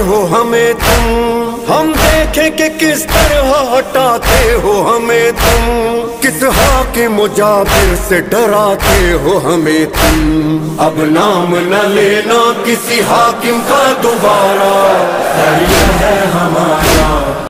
हो हमें तुम, हम देखें कि किस तरह हटाते हो हमें तुम, किस हाकिम जाबिर से डराते हो हमें तुम। अब नाम न लेना किसी हाकिम का दोबारा, है हमारा।